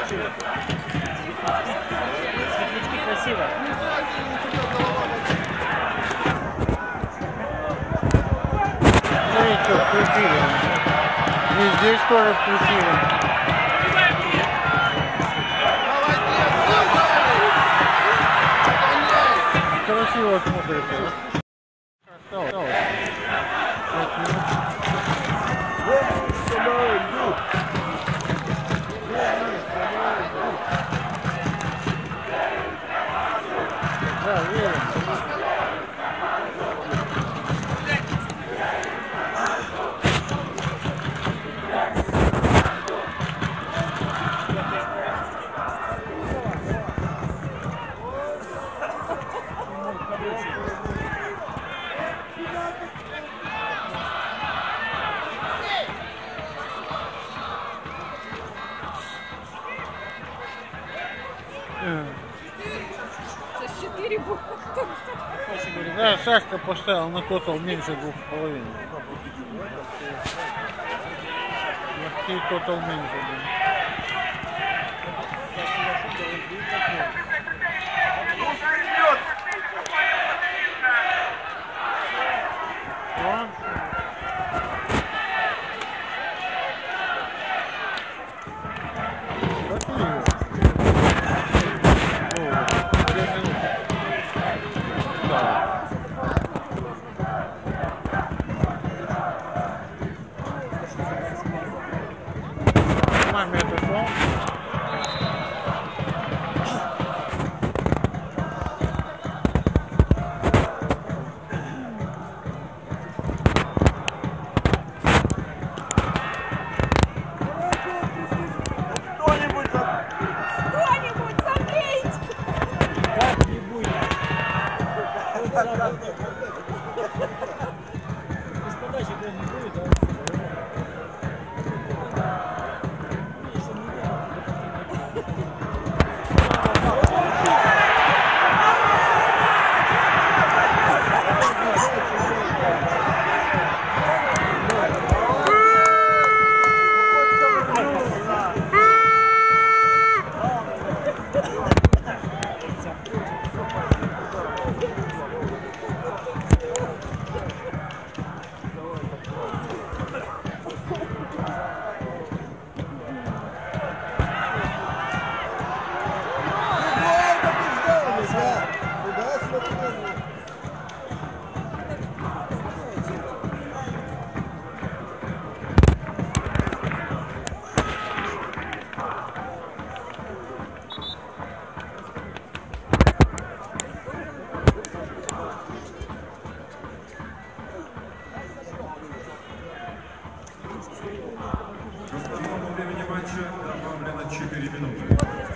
Светлячки красиво. Ну и что, включили. И здесь тоже включили. Красиво смотрится. Осталось. 5 минут. Да, верим. Да, Сашка поставил на тотал меньше 2,5. Легкий тотал меньше. Маме это что? Кто-нибудь забейте! Как-нибудь. Без подачи гол не будет, да? По времени матча добавлено 4 минуты.